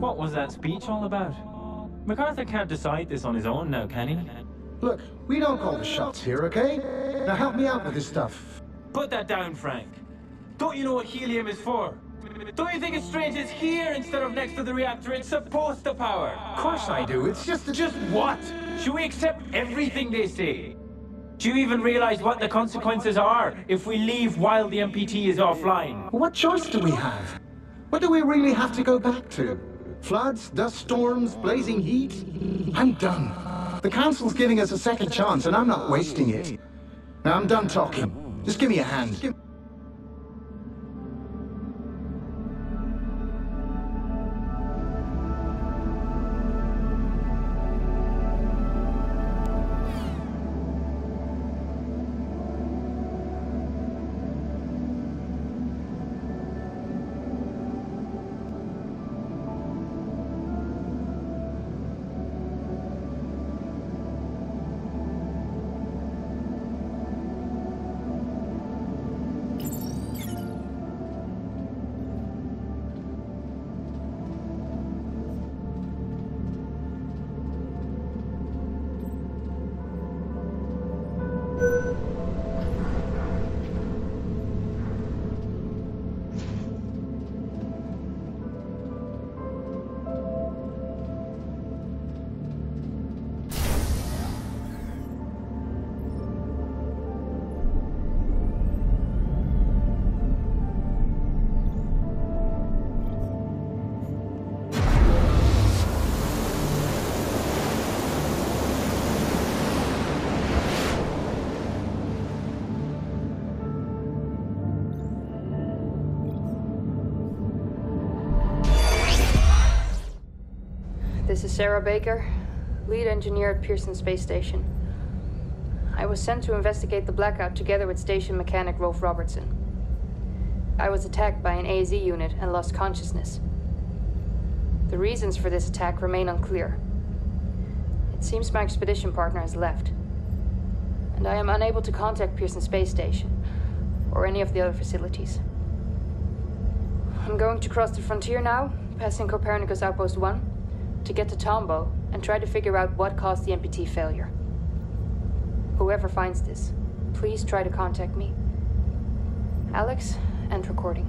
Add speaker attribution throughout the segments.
Speaker 1: What was that speech all about? MacArthur can't decide this on his own now, can he?
Speaker 2: Look, we don't call the shots here, okay? Now help me out with this stuff.
Speaker 1: Put that down, Frank. Don't you know what helium is for? Don't you think it's strange it's here instead of next to the reactor it's supposed to power?
Speaker 2: Of course I do, it's just...
Speaker 1: Just what? Should we accept everything they say? Do you even realize what the consequences are if we leave while the MPT is offline?
Speaker 2: What choice do we have? What do we really have to go back to? Floods, dust storms, blazing heat? I'm done. The Council's giving us a second chance and I'm not wasting it. Now I'm done talking. Just give me a hand.
Speaker 3: This is Sarah Baker, lead engineer at Pearson Space Station. I was sent to investigate the blackout together with station mechanic Rolf Robertson. I was attacked by an AZ unit and lost consciousness. The reasons for this attack remain unclear. It seems my expedition partner has left, and I am unable to contact Pearson Space Station or any of the other facilities. I'm going to cross the frontier now, passing Copernicus Outpost 1, to get to Tombo and try to figure out what caused the MPT failure. Whoever finds this, please try to contact me. Alex, end recording.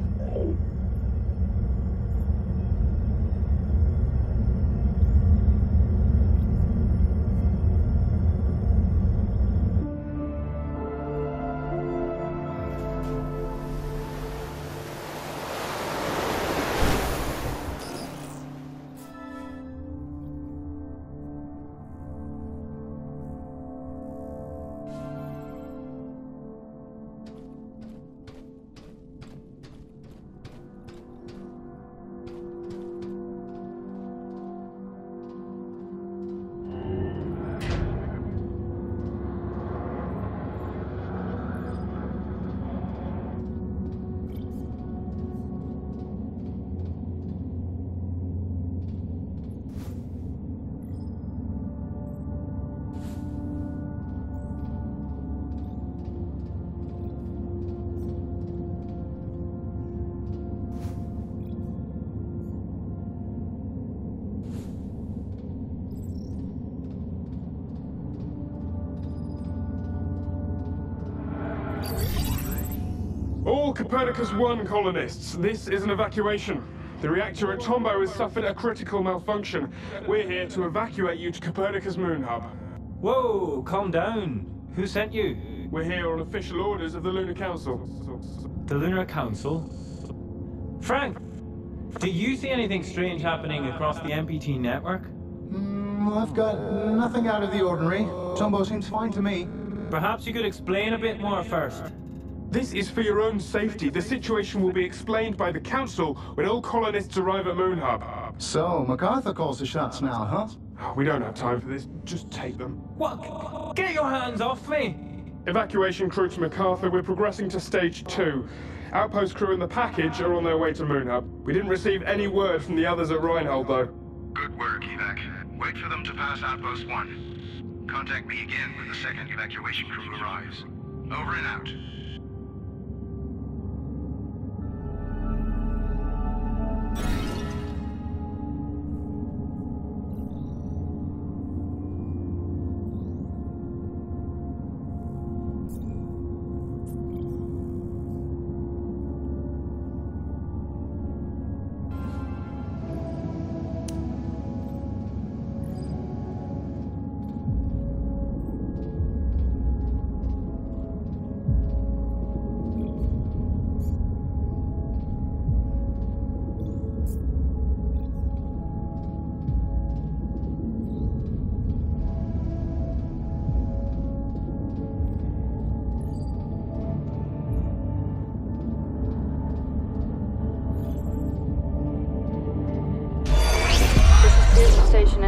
Speaker 4: All Copernicus 1 colonists, this is an evacuation. The reactor at Tombo has suffered a critical malfunction. We're here to evacuate you to Copernicus Moon Hub.
Speaker 1: Whoa, calm down. Who sent you?
Speaker 4: We're here on official orders of the Lunar Council.
Speaker 1: The Lunar Council? Frank, do you see anything strange happening across the MPT network?
Speaker 2: I've got nothing out of the ordinary. Tombo seems fine to me.
Speaker 1: Perhaps you could explain a bit more first.
Speaker 4: This is for your own safety. The situation will be explained by the Council when all colonists arrive at Moon Hub.
Speaker 2: So, MacArthur calls the shots now, huh?
Speaker 4: We don't have time for this. Just take them.
Speaker 1: What? Get your hands off me!
Speaker 4: Evacuation crew to MacArthur. We're progressing to Stage 2. Outpost crew and the package are on their way to Moon Hub. We didn't receive any word from the others at Reinhold, though.
Speaker 5: Good work, Evac. Wait for them to pass Outpost 1. Contact me again when the second evacuation crew arrives. Over and out.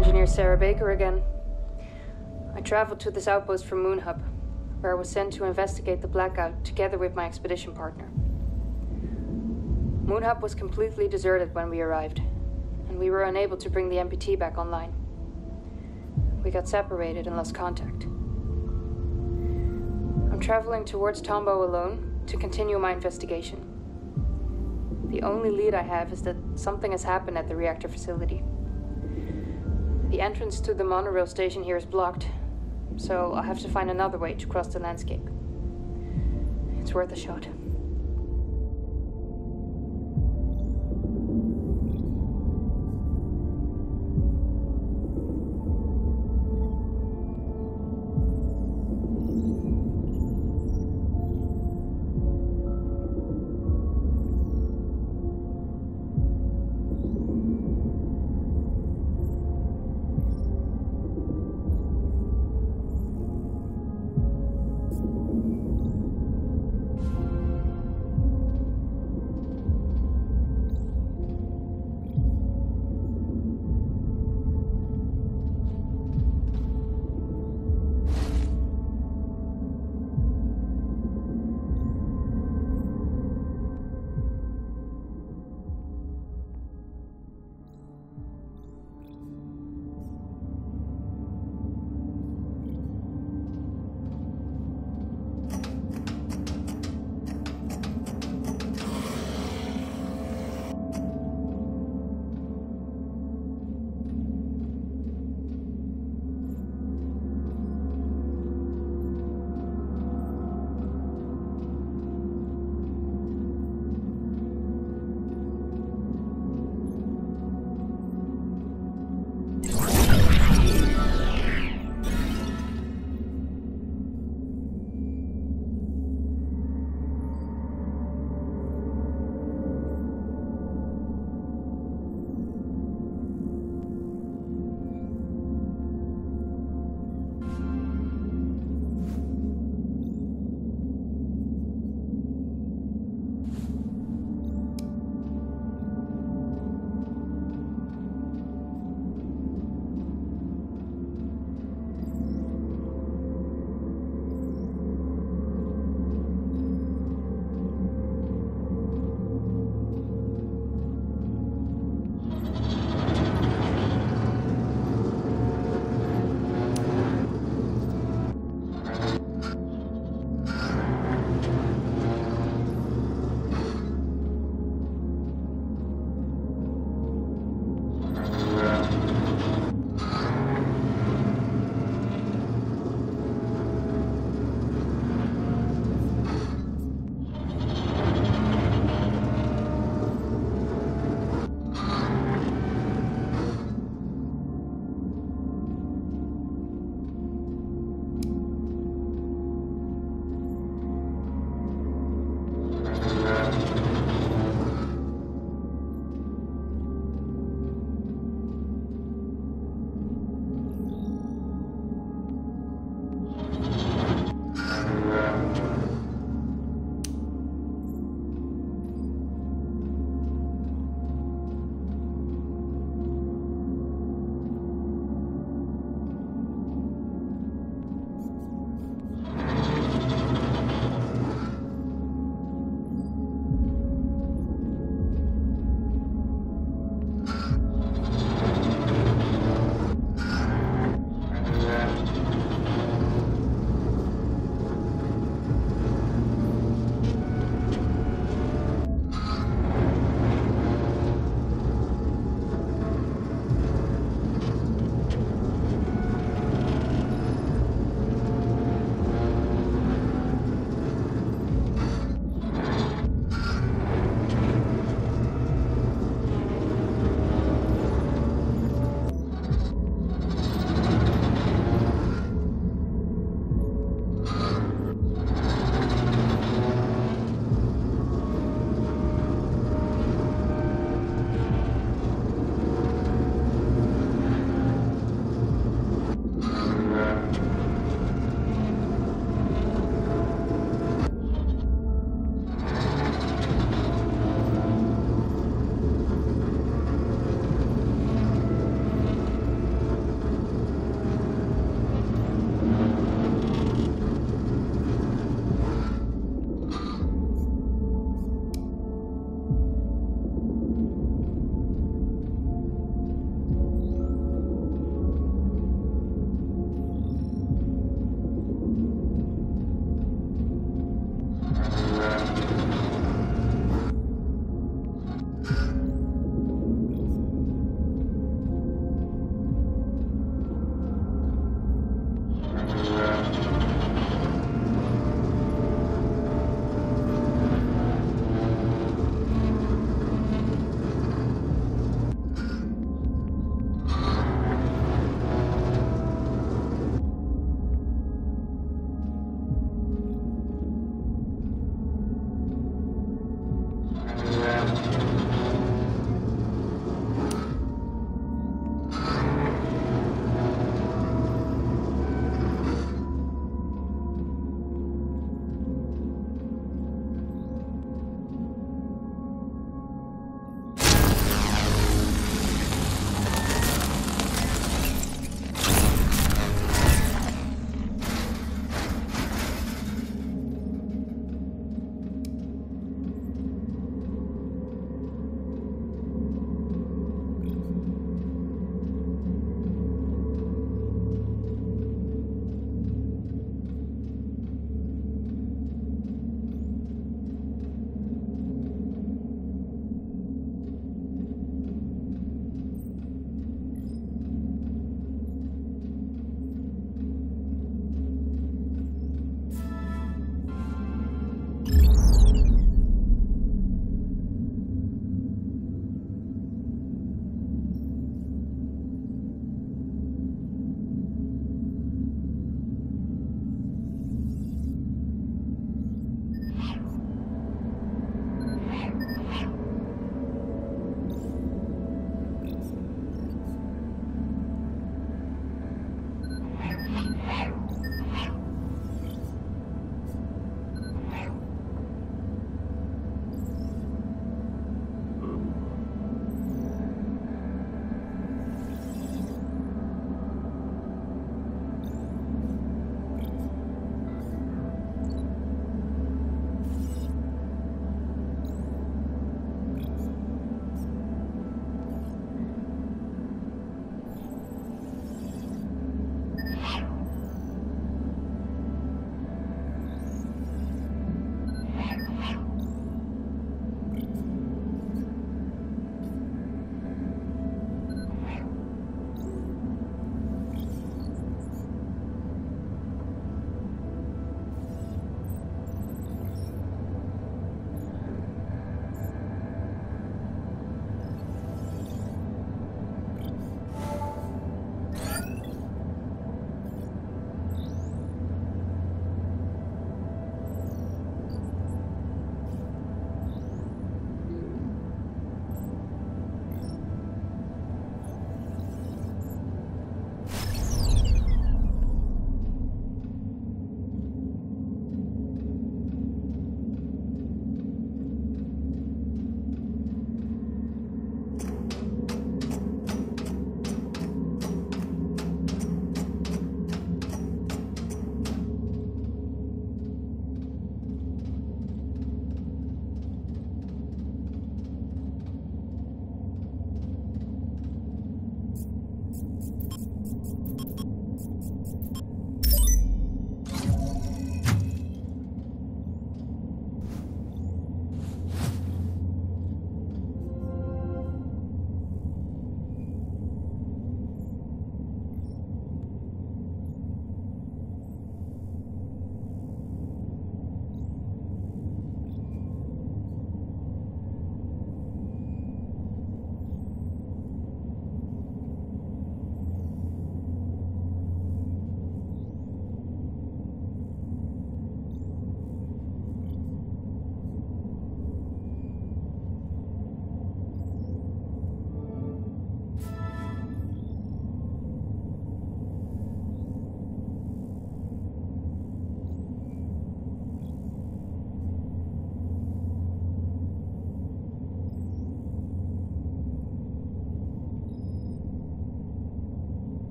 Speaker 3: Engineer Sarah Baker again. I traveled to this outpost from Moon Hub, where I was sent to investigate the blackout together with my expedition partner. Moon Hub was completely deserted when we arrived, and we were unable to bring the MPT back online. We got separated and lost contact. I'm traveling towards Tombow alone to continue my investigation. The only lead I have is that something has happened at the reactor facility. The entrance to the monorail station here is blocked, so I'll have to find another way to cross the landscape. It's worth a shot.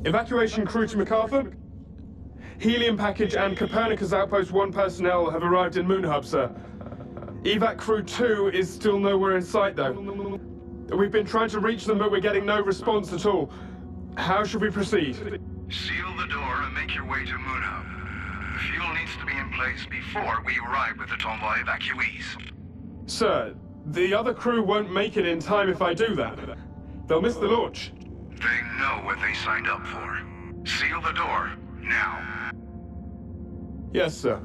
Speaker 4: Evacuation crew to MacArthur. Helium package and Copernicus Outpost 1 personnel have arrived in Moon Hub, sir. Evac crew 2 is still nowhere in sight, though. We've been trying to reach them, but we're getting no response at all. How should we proceed?
Speaker 5: Seal the door and make your way to Moon Hub. The fuel needs to be in place before we arrive with the Tomboy evacuees.
Speaker 4: Sir, the other crew won't make it in time if I do that. They'll miss the launch.
Speaker 5: They know what they signed up for. Seal the door, now.
Speaker 4: Yes, sir.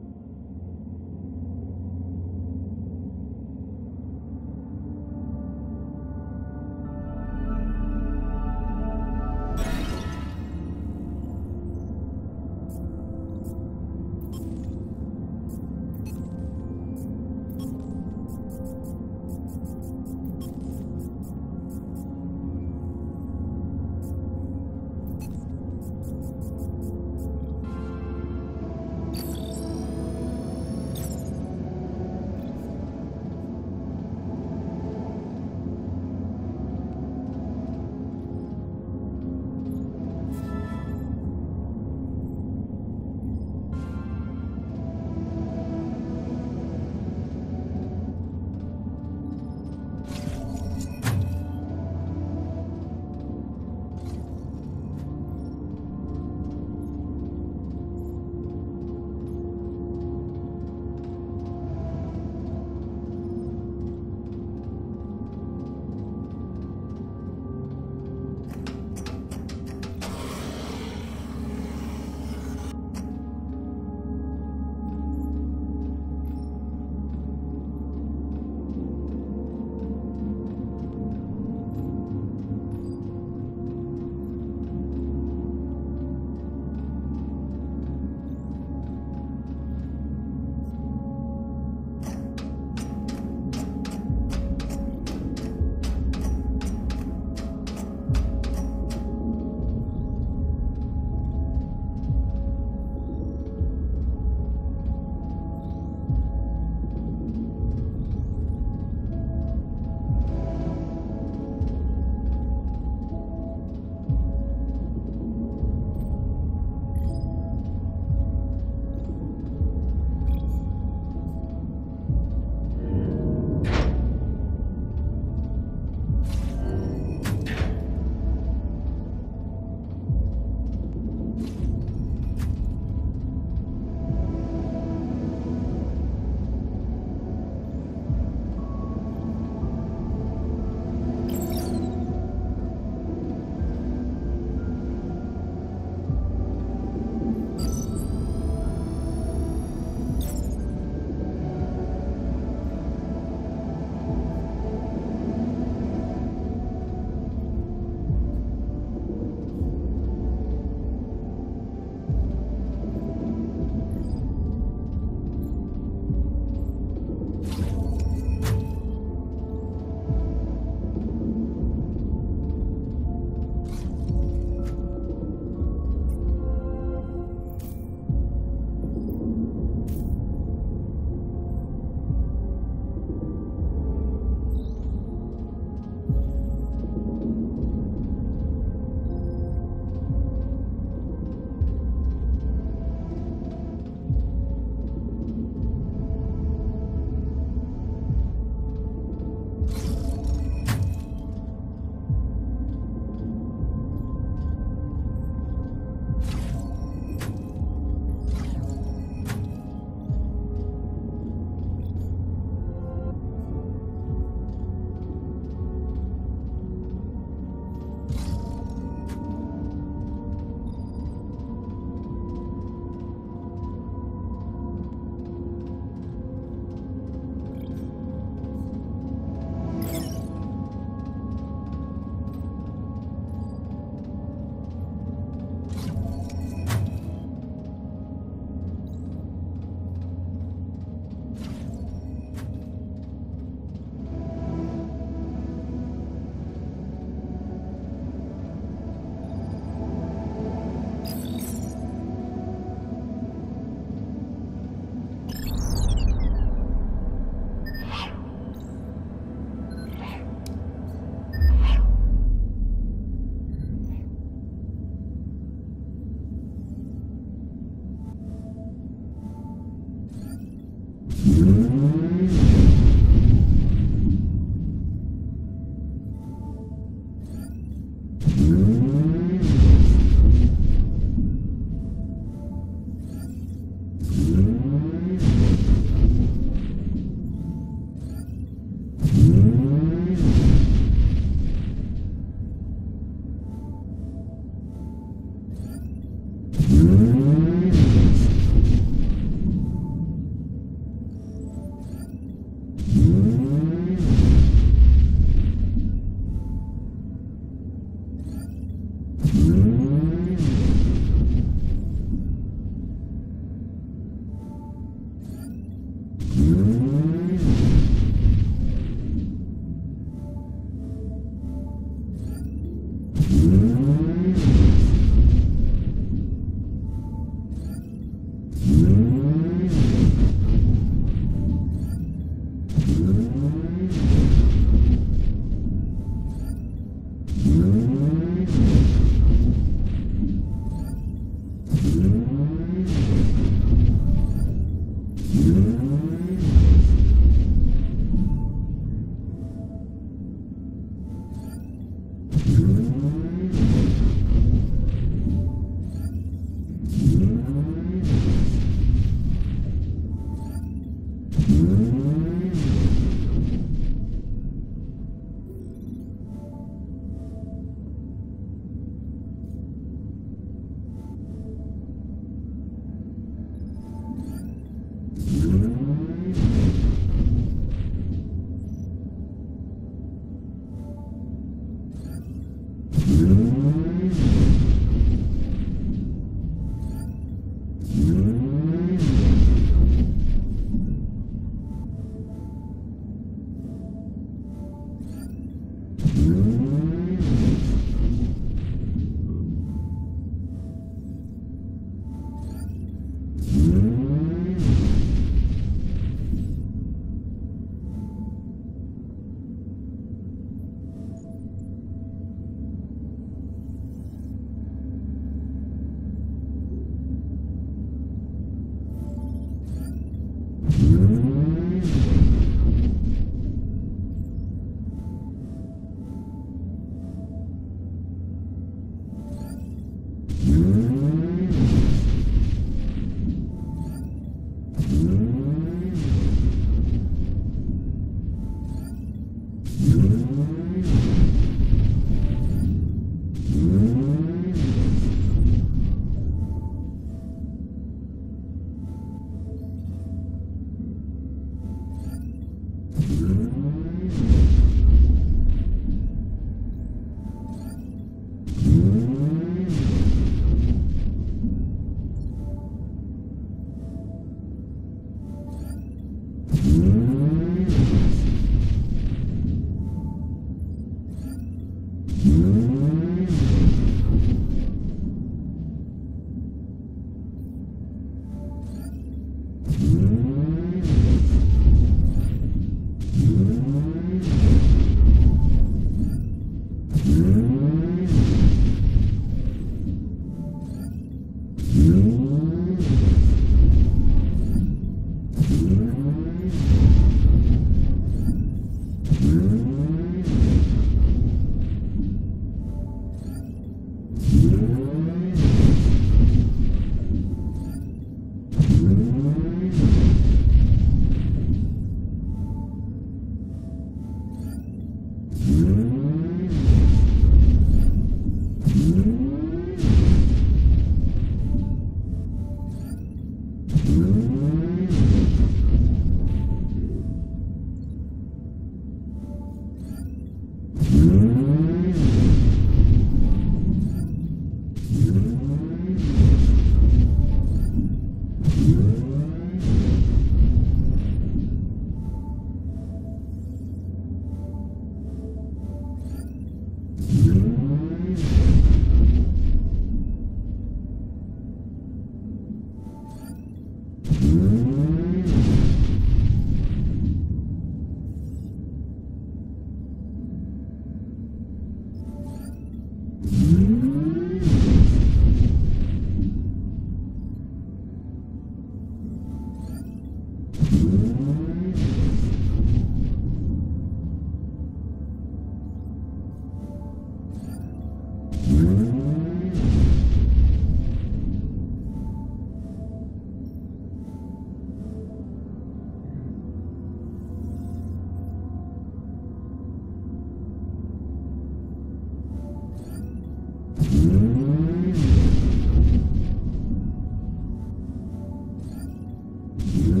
Speaker 2: Mm-hmm.